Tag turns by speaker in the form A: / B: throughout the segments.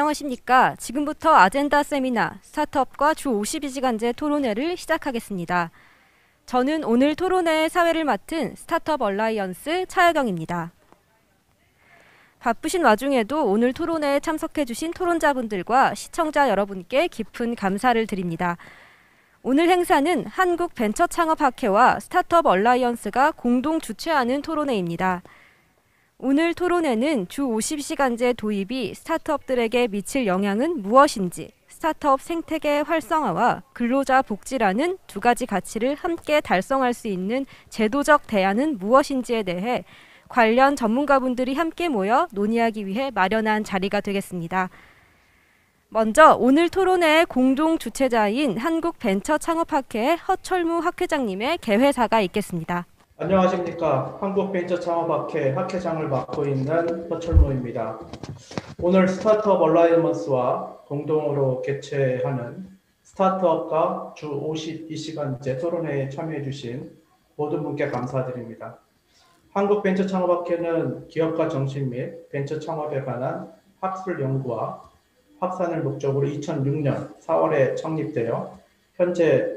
A: 안녕하십니까. 지금부터 아젠다 세미나 스타트업과 주 52시간제 토론회를 시작하겠습니다. 저는 오늘 토론회의 사회를 맡은 스타트업 얼라이언스 차여경입니다. 바쁘신 와중에도 오늘 토론회에 참석해주신 토론자분들과 시청자 여러분께 깊은 감사를 드립니다. 오늘 행사는 한국벤처창업학회와 스타트업 얼라이언스가 공동 주최하는 토론회입니다. 오늘 토론회는 주 50시간제 도입이 스타트업들에게 미칠 영향은 무엇인지, 스타트업 생태계 활성화와 근로자 복지라는 두 가지 가치를 함께 달성할 수 있는 제도적 대안은 무엇인지에 대해 관련 전문가분들이 함께 모여 논의하기 위해 마련한 자리가 되겠습니다. 먼저 오늘 토론회의 공동 주최자인 한국벤처창업학회의 허철무 학회장님의 개회사가 있겠습니다.
B: 안녕하십니까. 한국벤처창업학회 학회장을 맡고 있는 허철무입니다. 오늘 스타트업 얼라이언스와 공동으로 개최하는 스타트업과 주 52시간제 토론회에 참여해 주신 모든 분께 감사드립니다. 한국벤처창업학회는 기업가 정신 및 벤처 창업에 관한 학술 연구와 확산을 목적으로 2006년 4월에 창립되어 현재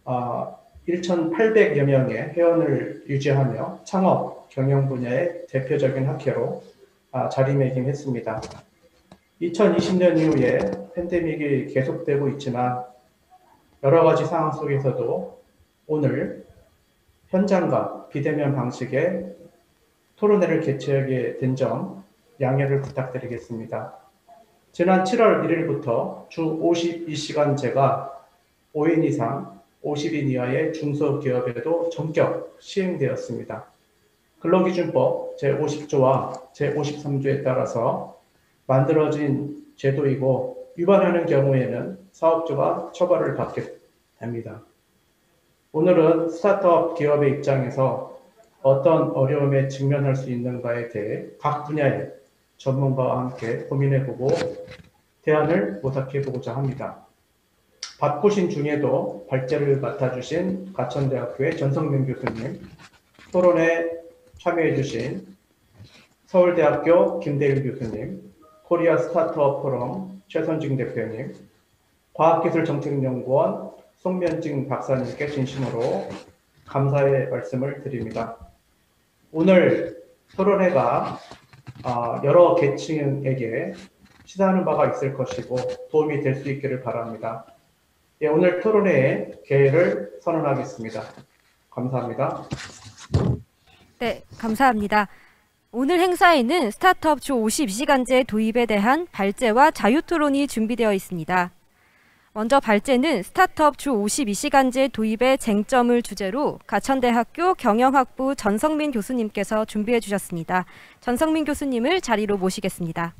B: 1,800여 명의 회원을 유지하며 창업, 경영 분야의 대표적인 학회로 자리매김했습니다. 2020년 이후에 팬데믹이 계속되고 있지만 여러 가지 상황 속에서도 오늘 현장과 비대면 방식의 토론회를 개최하게 된 점 양해를 부탁드리겠습니다. 지난 7월 1일부터 주 52시간제가 5인 이상 50인 이하의 중소기업에도 전격 시행되었습니다. 근로기준법 제50조와 제53조에 따라서 만들어진 제도이고 위반하는 경우에는 사업주가 처벌을 받게 됩니다. 오늘은 스타트업 기업의 입장에서 어떤 어려움에 직면할 수 있는가에 대해 각 분야의 전문가와 함께 고민해보고 대안을 모색해보고자 합니다. 바쁘신 중에도 발제를 맡아주신 가천대학교의 전성민 교수님, 토론에 참여해주신 서울대학교 김대일 교수님, 코리아 스타트업 포럼 최선진 대표님, 과학기술정책연구원 송면진 박사님께 진심으로 감사의 말씀을 드립니다. 오늘 토론회가 여러 계층에게 시사하는 바가 있을 것이고 도움이 될 수 있기를 바랍니다. 예, 오늘 토론회의 개회를 선언하겠습니다. 감사합니다.
A: 네, 감사합니다. 오늘 행사에는 스타트업 주 52시간제 도입에 대한 발제와 자유토론이 준비되어 있습니다. 먼저 발제는 스타트업 주 52시간제 도입의 쟁점을 주제로 가천대학교 경영학부 전성민 교수님께서 준비해 주셨습니다. 전성민 교수님을 자리로 모시겠습니다.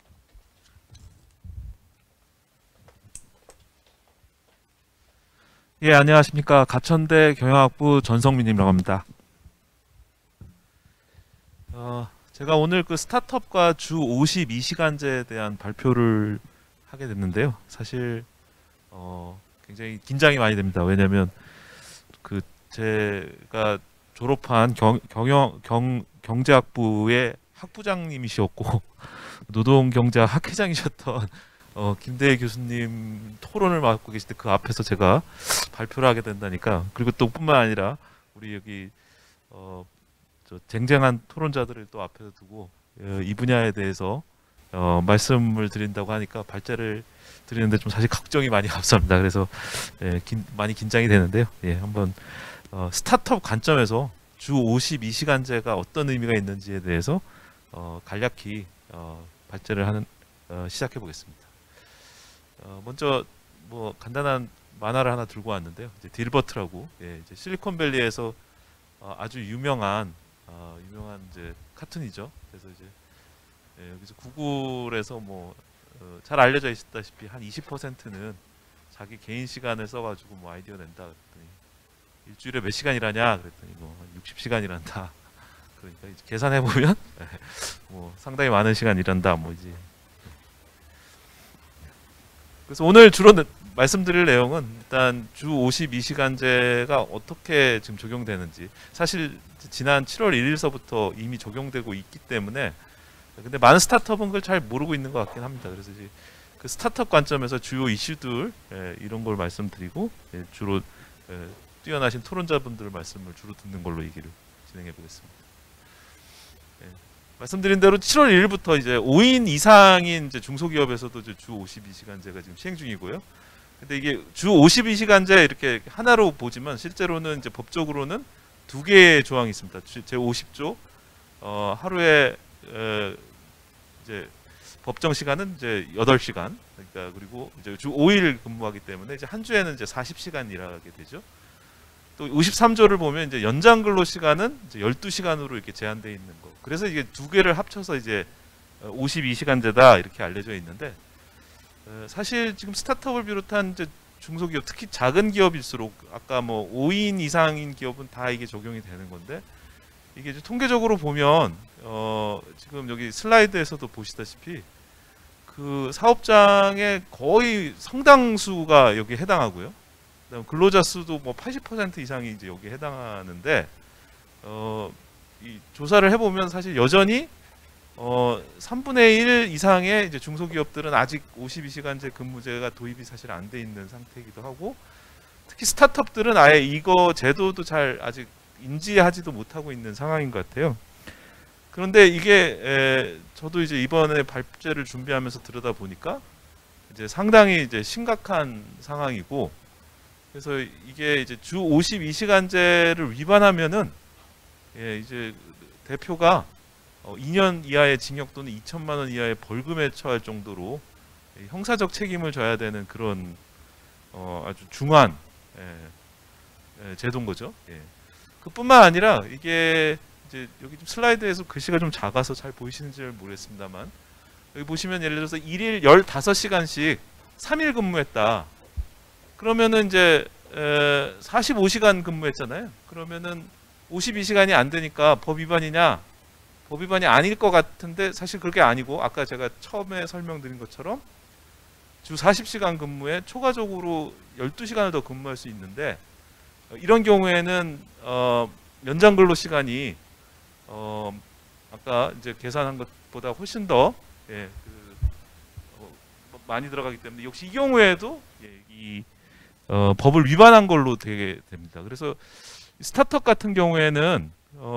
C: 예, 안녕하십니까. 가천대 경영학부 전성민이라고 합니다. 제가 오늘 그 스타트업과 주 52시간제에 대한 발표를 하게 됐는데요. 사실 굉장히 긴장이 많이 됩니다. 왜냐하면 그 제가 졸업한 경제학부의 학부장님이셨고 노동경제학 학회장이셨던 김대희 교수님 토론을 맡고 계실 때 그 앞에서 제가 발표를 하게 된다니까. 그리고 또 뿐만 아니라 우리 여기 쟁쟁한 토론자들을 또 앞에 두고 이 분야에 대해서 말씀을 드린다고 하니까 발제를 드리는데 좀 사실 걱정이 많이 앞섭니다. 그래서 많이 긴장이 되는데요. 예, 한번 스타트업 관점에서 주 52시간제가 어떤 의미가 있는지에 대해서 간략히 발제를 시작해 보겠습니다. 먼저 뭐 간단한 만화를 하나 들고 왔는데요. 이제 딜버트라고 이제 실리콘밸리에서 아주 유명한 이제 카툰이죠. 그래서 이제 여기서 구글에서 뭐 잘 알려져 있다시피 한 20%는 자기 개인 시간을 써가지고 뭐 아이디어 낸다 그랬더니 일주일에 몇 시간 일하냐 그랬더니 뭐 60시간 일한다. 그러니까 이제 계산해 보면 뭐 상당히 많은 시간 일한다. 뭐 이제 그래서 오늘 주로 말씀드릴 내용은 일단 주 52시간제가 어떻게 지금 적용되는지, 사실 지난 7월 1일서부터 이미 적용되고 있기 때문에 근데 많은 스타트업은 그걸 잘 모르고 있는 것 같긴 합니다. 그래서 이제 그 스타트업 관점에서 주요 이슈들 이런 걸 말씀드리고 주로 뛰어나신 토론자분들 말씀을 주로 듣는 걸로 얘기를 진행해 보겠습니다. 말씀드린 대로 7월 1일부터 이제 5인 이상인 이제 중소기업에서도 이제 주 52시간제가 지금 시행 중이고요. 근데 이게 주 52시간제 이렇게 하나로 보지만 실제로는 이제 법적으로는 두 개의 조항이 있습니다. 제 50조 하루에 이제 법정 시간은 이제 8시간. 그러니까 그리고 이제 주 5일 근무하기 때문에 이제 한 주에는 이제 40시간 일하게 되죠. 또 53조를 보면 이제 연장 근로 시간은 이제 12시간으로 이렇게 제한되어 있는 거. 그래서 이게 두 개를 합쳐서 이제 52시간제다 이렇게 알려져 있는데 사실 지금 스타트업을 비롯한 이제 중소기업, 특히 작은 기업일수록 아까 뭐 5인 이상인 기업은 다 이게 적용이 되는 건데 이게 이제 통계적으로 보면 지금 여기 슬라이드에서도 보시다시피 그 사업장의 거의 상당수가 여기에 해당하고요. 그다음 근로자 수도 뭐 80% 이상이 이제 여기에 해당하는데 이 조사를 해보면 사실 여전히 3분의 1 이상의 이제 중소기업들은 아직 52시간제 근무제가 도입이 사실 안 돼 있는 상태이기도 하고 특히 스타트업들은 아예 이거 제도도 잘 아직 인지하지도 못하고 있는 상황인 것 같아요. 그런데 이게 저도 이제 이번에 발제를 준비하면서 들여다 보니까 이제 상당히 이제 심각한 상황이고 그래서 이게 이제 주 52시간제를 위반하면은 이제 대표가 2년 이하의 징역 또는 2천만 원 이하의 벌금에 처할 정도로 형사적 책임을 져야 되는 그런 아주 중한 제도인 거죠. 그뿐만 아니라 이게 이제 여기 좀 슬라이드에서 글씨가 좀 작아서 잘 보이시는지 모르겠습니다만 여기 보시면 예를 들어서 1일 15시간씩 3일 근무했다. 그러면은 이제 45시간 근무했잖아요. 그러면은 52시간이 안 되니까 법 위반이냐? 법 위반이 아닐 것 같은데 사실 그게 아니고 아까 제가 처음에 설명드린 것처럼 주 40시간 근무에 초과적으로 12시간을 더 근무할 수 있는데 이런 경우에는 연장 근로 시간이 아까 이제 계산한 것보다 훨씬 더 많이 들어가기 때문에 역시 이 경우에도 이 법을 위반한 걸로 되게 됩니다. 그래서 스타트업 같은 경우에는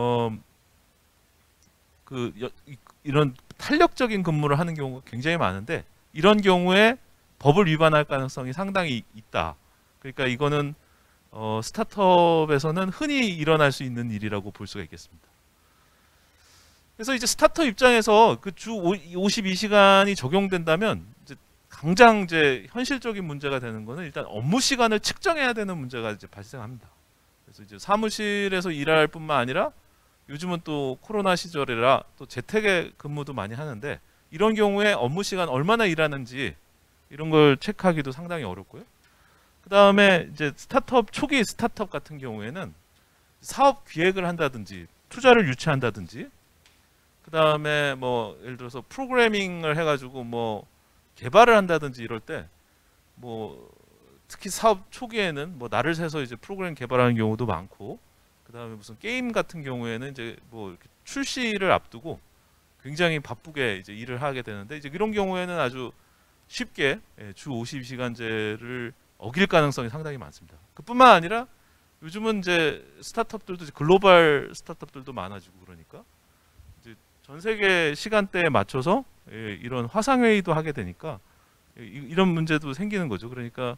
C: 이런 탄력적인 근무를 하는 경우가 굉장히 많은데 이런 경우에 법을 위반할 가능성이 상당히 있다. 그러니까 이거는 스타트업에서는 흔히 일어날 수 있는 일이라고 볼 수가 있겠습니다. 그래서 이제 스타트업 입장에서 그 주 52시간이 적용된다면 이제 당장 이제 현실적인 문제가 되는 거는 일단 업무 시간을 측정해야 되는 문제가 이제 발생합니다. 그래서 이제 사무실에서 일할 뿐만 아니라 요즘은 또 코로나 시절이라 또 재택에 근무도 많이 하는데 이런 경우에 업무 시간 얼마나 일하는지 이런 걸 체크하기도 상당히 어렵고요. 그 다음에 이제 초기 스타트업 같은 경우에는 사업 기획을 한다든지 투자를 유치한다든지 그 다음에 뭐 예를 들어서 프로그래밍을 해가지고 뭐 개발을 한다든지 이럴 때 뭐 특히 사업 초기에는 뭐 날을 새서 이제 프로그램 개발하는 경우도 많고 그 다음에 무슨 게임 같은 경우에는 이제 뭐 이렇게 출시를 앞두고 굉장히 바쁘게 이제 일을 하게 되는데 이제 이런 경우에는 아주 쉽게 주 52시간제를 어길 가능성이 상당히 많습니다. 그뿐만 아니라 요즘은 이제 스타트업들도 이제 글로벌 스타트업들도 많아지고 그러니까 이제 전 세계 시간대에 맞춰서 이런 화상 회의도 하게 되니까 이런 문제도 생기는 거죠. 그러니까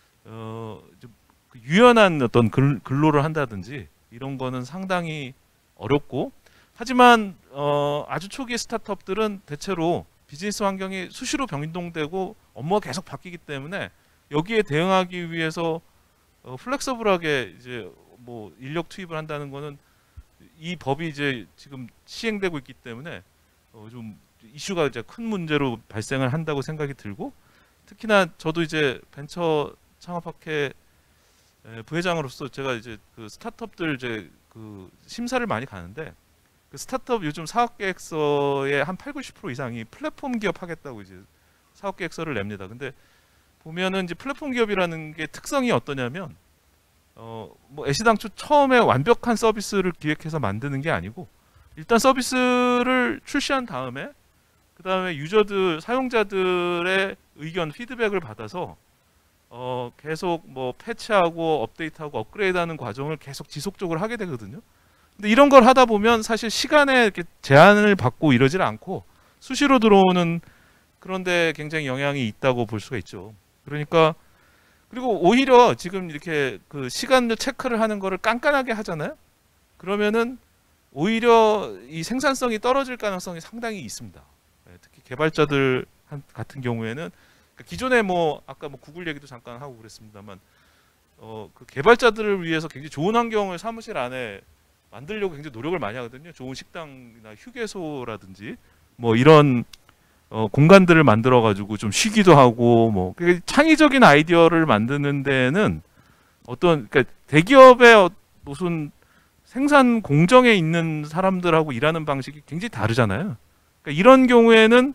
C: 유연한 어떤 근로를 한다든지 이런 거는 상당히 어렵고 하지만 아주 초기 스타트업들은 대체로 비즈니스 환경이 수시로 변동되고 업무가 계속 바뀌기 때문에 여기에 대응하기 위해서 플렉서블하게 이제 뭐 인력 투입을 한다는 거는 이 법이 이제 지금 시행되고 있기 때문에 좀 이슈가 이제 큰 문제로 발생을 한다고 생각이 들고 특히나 저도 이제 벤처 창업학회 부회장으로서 제가 이제 그 스타트업들 이제 그 심사를 많이 가는데 그 스타트업 요즘 사업계획서의 한 80-90% 이상이 플랫폼 기업 하겠다고 이제 사업계획서를 냅니다. 근데 보면은 이제 플랫폼 기업이라는 게 특성이 어떠냐면 뭐 애시당초 처음에 완벽한 서비스를 기획해서 만드는 게 아니고 일단 서비스를 출시한 다음에 그다음에 유저들 사용자들의 의견 피드백을 받아서 계속 뭐 패치하고 업데이트하고 업그레이드하는 과정을 계속 지속적으로 하게 되거든요. 근데 이런 걸 하다 보면 사실 시간에 이렇게 제한을 받고 이러질 않고 수시로 들어오는 그런데 굉장히 영향이 있다고 볼 수가 있죠. 그러니까 그리고 오히려 지금 이렇게 그 시간을 체크를 하는 거를 깐깐하게 하잖아요. 그러면은 오히려 이 생산성이 떨어질 가능성이 상당히 있습니다. 특히 개발자들 같은 경우에는 기존에 뭐 아까 뭐 구글 얘기도 잠깐 하고 그랬습니다만 그 개발자들을 위해서 굉장히 좋은 환경을 사무실 안에 만들려고 굉장히 노력을 많이 하거든요. 좋은 식당이나 휴게소라든지 뭐 이런 공간들을 만들어 가지고 좀 쉬기도 하고 뭐 창의적인 아이디어를 만드는 데는 어떤 그러니까 대기업의 무슨 생산 공정에 있는 사람들하고 일하는 방식이 굉장히 다르잖아요. 그러니까 이런 경우에는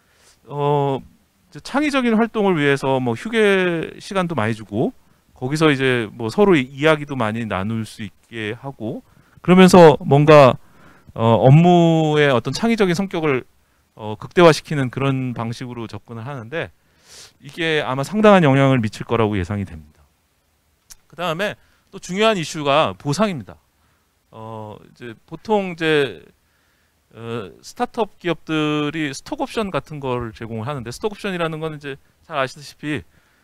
C: 창의적인 활동을 위해서 뭐 휴게 시간도 많이 주고 거기서 이제 뭐 서로 이야기도 많이 나눌 수 있게 하고 그러면서 뭔가 업무의 어떤 창의적인 성격을 극대화시키는 그런 방식으로 접근을 하는데 이게 아마 상당한 영향을 미칠 거라고 예상이 됩니다. 그 다음에 또 중요한 이슈가 보상입니다. 이제 보통 이제 스타트업 기업들이 스톡 옵션 같은 걸 제공을 하는데 스톡 옵션이라는 건 이제 잘 아시다시피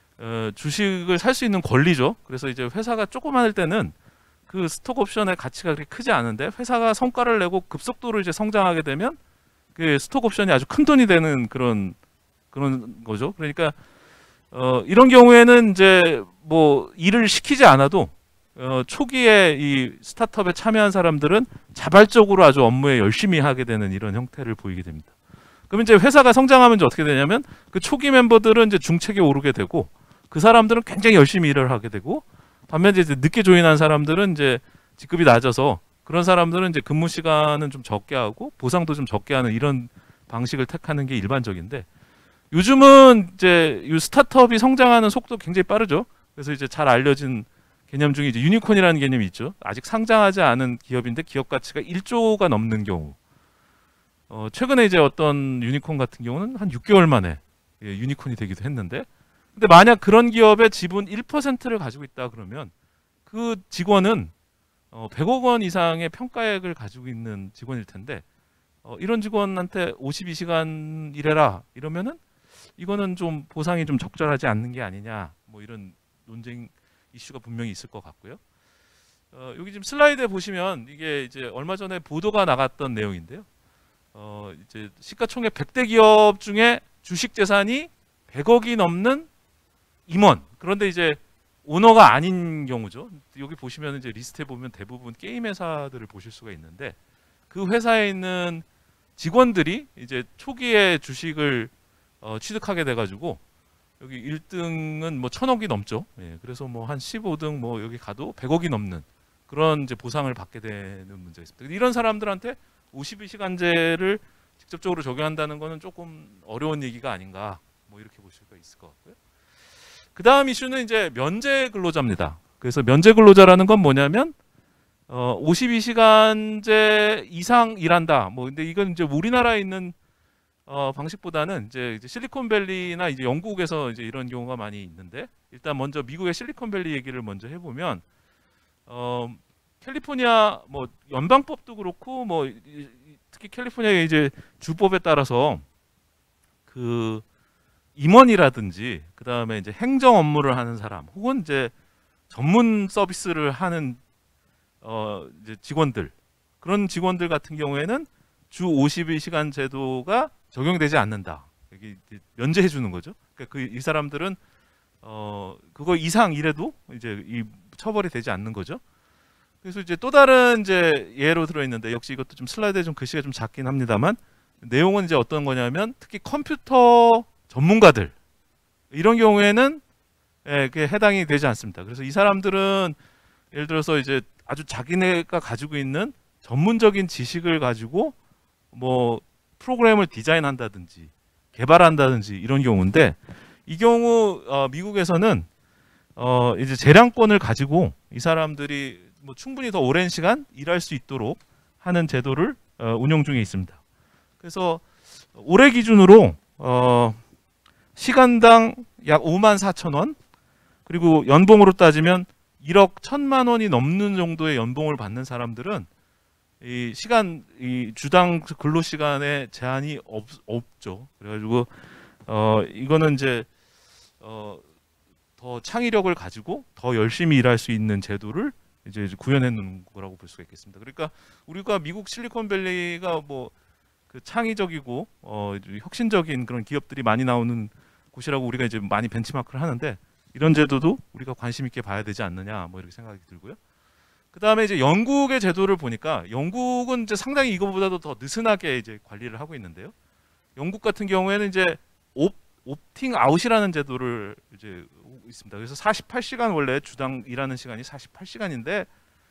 C: 주식을 살 수 있는 권리죠. 그래서 이제 회사가 조그마할 때는 그 스톡 옵션의 가치가 그렇게 크지 않은데 회사가 성과를 내고 급속도로 이제 성장하게 되면 그 스톡 옵션이 아주 큰 돈이 되는 그런 거죠. 그러니까 이런 경우에는 이제 뭐 일을 시키지 않아도 초기에 이 스타트업에 참여한 사람들은 자발적으로 아주 업무에 열심히 하게 되는 이런 형태를 보이게 됩니다. 그럼 이제 회사가 성장하면 이제 어떻게 되냐면 그 초기 멤버들은 이제 중책에 오르게 되고 그 사람들은 굉장히 열심히 일을 하게 되고 반면에 이제 늦게 조인한 사람들은 이제 직급이 낮아서 그런 사람들은 이제 근무 시간은 좀 적게 하고 보상도 좀 적게 하는 이런 방식을 택하는 게 일반적인데 요즘은 이제 이 스타트업이 성장하는 속도 굉장히 빠르죠. 그래서 이제 잘 알려진 개념 중에 이제 유니콘이라는 개념이 있죠. 아직 상장하지 않은 기업인데 기업 가치가 1조가 넘는 경우. 최근에 이제 어떤 유니콘 같은 경우는 한 6개월 만에 유니콘이 되기도 했는데 근데 만약 그런 기업의 지분 1%를 가지고 있다 그러면 그 직원은 100억 원 이상의 평가액을 가지고 있는 직원일 텐데 이런 직원한테 52시간 일해라 이러면은 이거는 좀 보상이 좀 적절하지 않는 게 아니냐 뭐 이런 논쟁 이슈가 분명히 있을 것 같고요. 여기 지금 슬라이드에 보시면 이게 이제 얼마 전에 보도가 나갔던 내용인데요. 이제 시가총액 100대 기업 중에 주식 재산이 100억이 넘는 임원. 그런데 이제 오너가 아닌 경우죠. 여기 보시면 이제 리스트에 보면 대부분 게임 회사들을 보실 수가 있는데 그 회사에 있는 직원들이 이제 초기에 주식을 취득하게 돼가지고 여기 1등은 뭐 1000억이 넘죠. 예, 그래서 뭐 한 15등 뭐 여기 가도 100억이 넘는 그런 이제 보상을 받게 되는 문제가 있습니다. 이런 사람들한테 52시간제를 직접적으로 적용한다는 것은 조금 어려운 얘기가 아닌가 뭐 이렇게 볼 수가 있을 것 같고요. 그 다음 이슈는 이제 면제 근로자입니다. 그래서 면제 근로자라는 건 뭐냐면 52시간제 이상 일한다. 뭐 근데 이건 이제 우리나라에 있는 방식보다는 이제 실리콘밸리나 이제 영국에서 이제 이런 경우가 많이 있는데 일단 먼저 미국의 실리콘밸리 얘기를 먼저 해보면 캘리포니아 뭐 연방법도 그렇고 뭐 특히 캘리포니아의 이제 주법에 따라서 그 임원이라든지 그 다음에 이제 행정 업무를 하는 사람 혹은 이제 전문 서비스를 하는 이제 직원들 그런 직원들 같은 경우에는 주 52시간 제도가 적용되지 않는다. 여기 면제해 주는 거죠. 그러니까 이 사람들은 그거 이상 일해도 이제 이 처벌이 되지 않는 거죠. 그래서 이제 또 다른 이제 예로 들어 있는데 역시 이것도 좀 슬라이드에 좀 글씨가 좀 작긴 합니다만 내용은 이제 어떤 거냐면 특히 컴퓨터 전문가들 이런 경우에는 그게 해당이 되지 않습니다. 그래서 이 사람들은 예를 들어서 이제 아주 자기네가 가지고 있는 전문적인 지식을 가지고 뭐 프로그램을 디자인한다든지 개발한다든지 이런 경우인데 이 경우 미국에서는 이제 재량권을 가지고 이 사람들이 뭐 충분히 더 오랜 시간 일할 수 있도록 하는 제도를 운영 중에 있습니다. 그래서 올해 기준으로 시간당 약 54,000원, 그리고 연봉으로 따지면 1억 1,000만 원이 넘는 정도의 연봉을 받는 사람들은 이 주당 근로 시간에 제한이 없죠. 그래가지고 이거는 이제 더 창의력을 가지고 더 열심히 일할 수 있는 제도를 이제 구현해 놓은 거라고 볼 수가 있겠습니다. 그러니까 우리가 미국 실리콘밸리가 뭐 그 창의적이고 혁신적인 그런 기업들이 많이 나오는 곳이라고 우리가 이제 많이 벤치마크를 하는데, 이런 제도도 우리가 관심 있게 봐야 되지 않느냐, 뭐 이렇게 생각이 들고요. 그 다음에 이제 영국의 제도를 보니까 영국은 이제 상당히 이거보다도 더 느슨하게 이제 관리를 하고 있는데요. 영국 같은 경우에는 이제 옵팅 아웃이라는 제도를 이제 있습니다. 그래서 48시간 원래 주당 일하는 시간이 48시간인데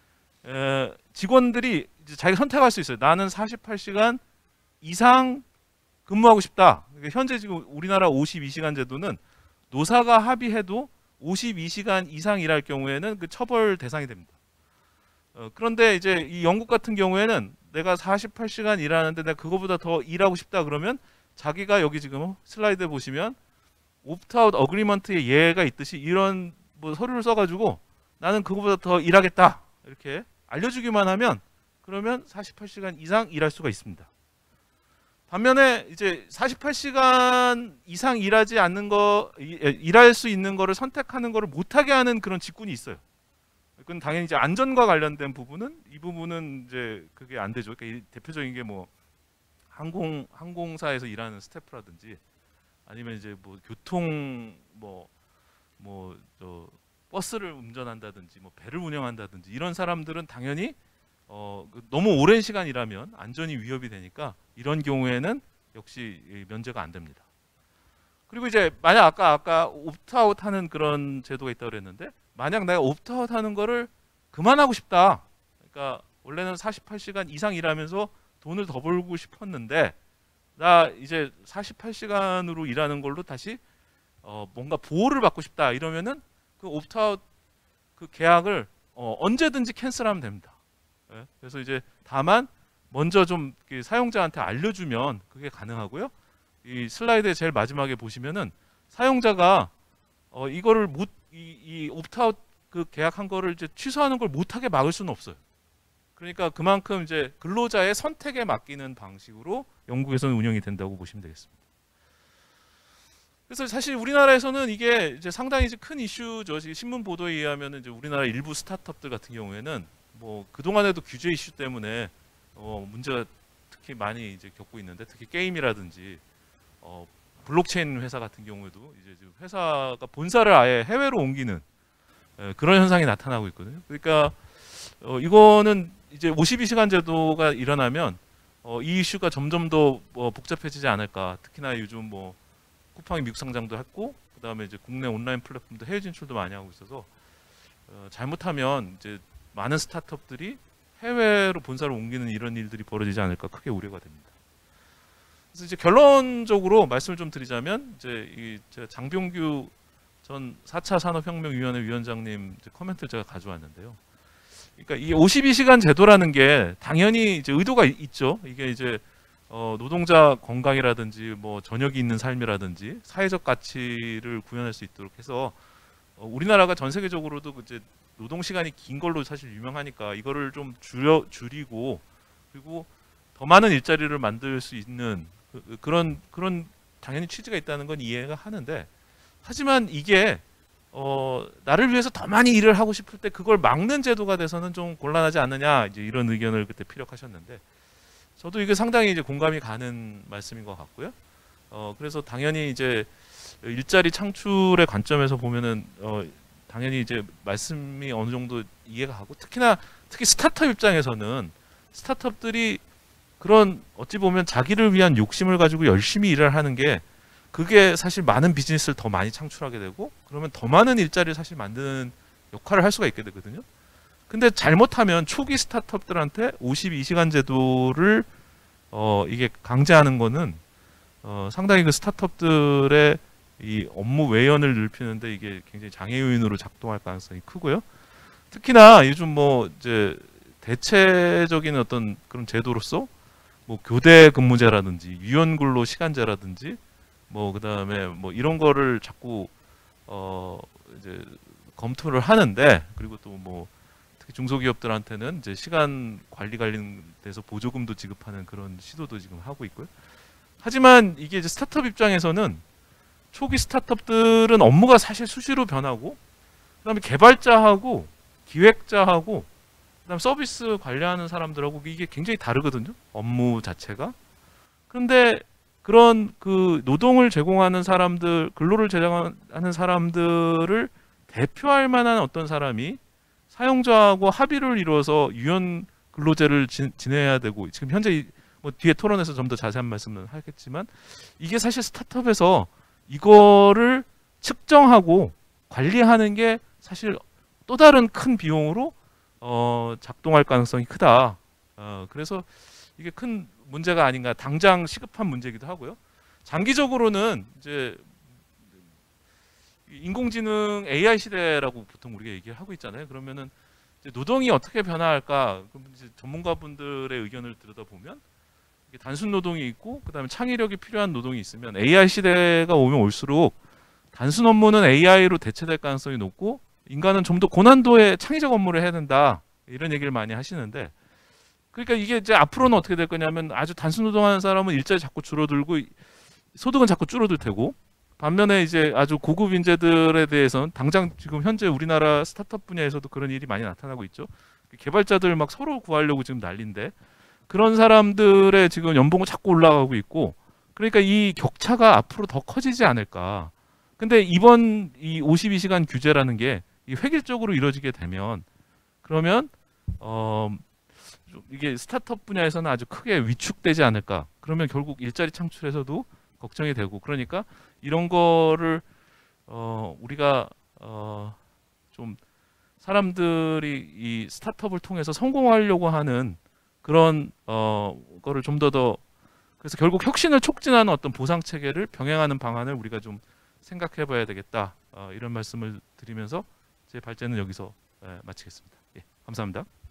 C: 직원들이 이제 자기가 선택할 수 있어요. 나는 48시간 이상 근무하고 싶다. 그러니까 현재 지금 우리나라 52시간 제도는 노사가 합의해도 52시간 이상 일할 경우에는 그 처벌 대상이 됩니다. 그런데 이제 이 영국 같은 경우에는 내가 48시간 일하는데 내가 그거보다 더 일하고 싶다 그러면 자기가 여기 지금 슬라이드 보시면 옵트아웃 어그리먼트의 예가 있듯이 이런 뭐 서류를 써가지고 나는 그거보다 더 일하겠다 이렇게 알려주기만 하면 그러면 48시간 이상 일할 수가 있습니다. 반면에 이제 48시간 이상 일하지 않는 거, 일할 수 있는 거를 선택하는 거를 못하게 하는 그런 직군이 있어요. 그건 당연히 이제 안전과 관련된 부분은 이 부분은 이제 그게 안 되죠. 그러니까 이 대표적인 게 뭐 항공사에서 일하는 스태프라든지 아니면 이제 뭐 교통 저 버스를 운전한다든지 뭐 배를 운영한다든지 이런 사람들은 당연히 너무 오랜 시간 일하면 안전이 위협이 되니까 이런 경우에는 역시 면제가 안 됩니다. 그리고 이제 만약 아까 옵트아웃 하는 그런 제도가 있다고 그랬는데, 만약 내가 옵트아웃 하는 거를 그만하고 싶다. 그러니까 원래는 48시간 이상 일하면서 돈을 더 벌고 싶었는데 나 이제 48시간으로 일하는 걸로 다시 뭔가 보호를 받고 싶다. 이러면은 그 옵트아웃 그 계약을 언제든지 캔슬하면 됩니다. 예? 그래서 이제 다만 먼저 좀 사용자한테 알려주면 그게 가능하고요. 이 슬라이드의 제일 마지막에 보시면은 사용자가 이거를 이 옵트아웃 그 계약한 거를 이제 취소하는 걸 못하게 막을 수는 없어요. 그러니까 그만큼 이제 근로자의 선택에 맡기는 방식으로 영국에서는 운영이 된다고 보시면 되겠습니다. 그래서 사실 우리나라에서는 이게 이제 상당히 이제 큰 이슈죠. 신문 보도에 의하면 이제 우리나라 일부 스타트업들 같은 경우에는 뭐 그동안에도 규제 이슈 때문에 문제가 특히 많이 이제 겪고 있는데, 특히 게임이라든지 블록체인 회사 같은 경우에도 이제 회사가 본사를 아예 해외로 옮기는 그런 현상이 나타나고 있거든요. 그러니까 이거는 이제 52시간 제도가 일어나면 이 이슈가 점점 더 복잡해지지 않을까. 특히나 요즘 뭐 쿠팡이 미국 상장도 했고, 그다음에 이제 국내 온라인 플랫폼도 해외 진출도 많이 하고 있어서 잘못하면 이제 많은 스타트업들이 해외로 본사를 옮기는 이런 일들이 벌어지지 않을까 크게 우려가 됩니다. 그래서 이제 결론적으로 말씀을 좀 드리자면, 이제 제가 장병규 전 4차 산업혁명위원회 위원장님 코멘트를 제가 가져왔는데요. 그러니까 이 52시간 제도라는 게 당연히 이제 의도가 있죠. 이게 이제 노동자 건강이라든지 뭐 저녁이 있는 삶이라든지 사회적 가치를 구현할 수 있도록 해서 우리나라가 전 세계적으로도 이제 노동 시간이 긴 걸로 사실 유명하니까 이거를 좀 줄이고 그리고 더 많은 일자리를 만들 수 있는 그런 당연히 취지가 있다는 건 이해가 하는데, 하지만 이게 나를 위해서 더 많이 일을 하고 싶을 때 그걸 막는 제도가 돼서는 좀 곤란하지 않느냐, 이제 이런 의견을 그때 피력하셨는데, 저도 이게 상당히 이제 공감이 가는 말씀인 것 같고요. 그래서 당연히 이제 일자리 창출의 관점에서 보면은 당연히 이제 말씀이 어느 정도 이해가 가고, 특히 스타트업 입장에서는 스타트업들이 그런 어찌 보면 자기를 위한 욕심을 가지고 열심히 일을 하는 게 그게 사실 많은 비즈니스를 더 많이 창출하게 되고, 그러면 더 많은 일자리를 사실 만드는 역할을 할 수가 있게 되거든요. 근데 잘못하면 초기 스타트업들한테 52시간 제도를 이게 강제하는 거는 상당히 그 스타트업들의 이 업무 외연을 넓히는데 이게 굉장히 장애 요인으로 작동할 가능성이 크고요. 특히나 요즘 뭐 이제 대체적인 어떤 그런 제도로서 뭐 교대 근무제라든지 유연근로 시간제라든지 뭐 그다음에 뭐 이런 거를 자꾸 이제 검토를 하는데, 그리고 또 뭐 특히 중소기업들한테는 이제 시간 관리 관련돼서 보조금도 지급하는 그런 시도도 지금 하고 있고요. 하지만 이게 이제 스타트업 입장에서는 초기 스타트업들은 업무가 사실 수시로 변하고, 그다음에 개발자하고 기획자하고 그다음 서비스 관리하는 사람들하고 이게 굉장히 다르거든요. 업무 자체가. 그런데 그런 그 노동을 제공하는 사람들, 근로를 제공하는 사람들을 대표할 만한 어떤 사람이 사용자하고 합의를 이루어서 유연 근로제를 진행해야 되고, 지금 현재 뭐 뒤에 토론에서 좀 더 자세한 말씀은 하겠지만, 이게 사실 스타트업에서 이거를 측정하고 관리하는 게 사실 또 다른 큰 비용으로 작동할 가능성이 크다. 그래서 이게 큰 문제가 아닌가, 당장 시급한 문제이기도 하고요. 장기적으로는 이제 인공지능 AI 시대라고 보통 우리가 얘기를 하고 있잖아요. 그러면은 이제 노동이 어떻게 변화할까? 그럼 이제 전문가분들의 의견을 들여다보면 이게 단순 노동이 있고, 그다음에 창의력이 필요한 노동이 있으면 AI 시대가 오면 올수록 단순 업무는 AI로 대체될 가능성이 높고, 인간은 좀 더 고난도의 창의적 업무를 해야 된다. 이런 얘기를 많이 하시는데, 그러니까 이게 이제 앞으로는 어떻게 될 거냐면, 아주 단순 노동하는 사람은 일자리 자꾸 줄어들고 소득은 자꾸 줄어들 테고, 반면에 이제 아주 고급 인재들에 대해서는 당장 지금 현재 우리나라 스타트업 분야에서도 그런 일이 많이 나타나고 있죠. 개발자들 막 서로 구하려고 지금 난리인데, 그런 사람들의 지금 연봉은 자꾸 올라가고 있고, 그러니까 이 격차가 앞으로 더 커지지 않을까. 근데 이번 이 52시간 규제라는 게 이 획일적으로 이루어지게 되면, 그러면 이게 스타트업 분야에서는 아주 크게 위축되지 않을까. 그러면 결국 일자리 창출에서도 걱정이 되고, 그러니까 이런 거를 우리가 좀 사람들이 이 스타트업을 통해서 성공하려고 하는 그런 거를 좀 더 그래서 결국 혁신을 촉진하는 어떤 보상 체계를 병행하는 방안을 우리가 좀 생각해 봐야 되겠다. 이런 말씀을 드리면서 제 발제는 여기서 마치겠습니다. 예, 감사합니다.